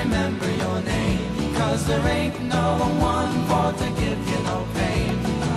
remember your name, 'cause there ain't no one for to give you no pain.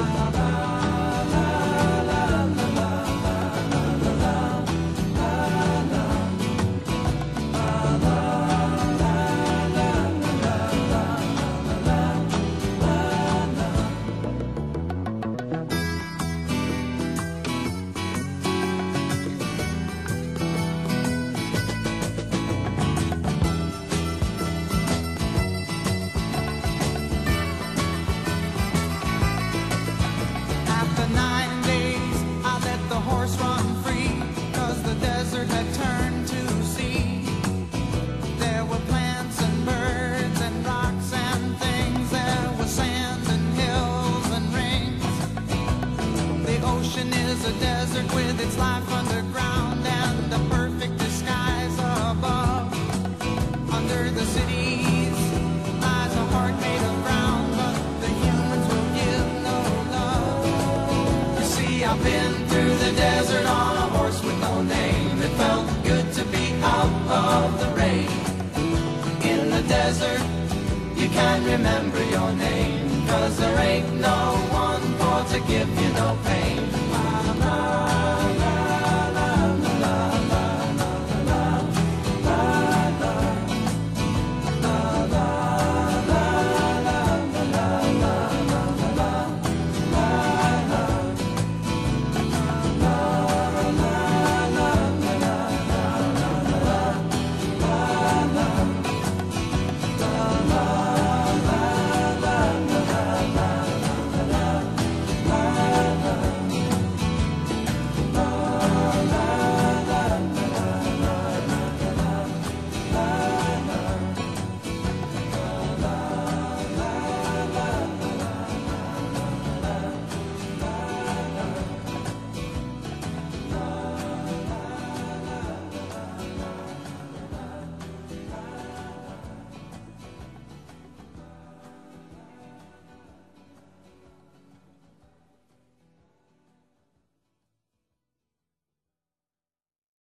After 9 days, I let the horse run free, 'cause the desert had turned to sea. There were plants and birds and rocks and things. There was sand and hills and rings. The ocean is a desert with its life underground and a perfect disguise above. Under the cities lies a heart made of brown, but the humans will give no love. You see, I've been through the desert on a horse with no name. It felt good to be out of the rain. In the desert, you can't remember your name, 'cause there ain't no one for to give you no pain.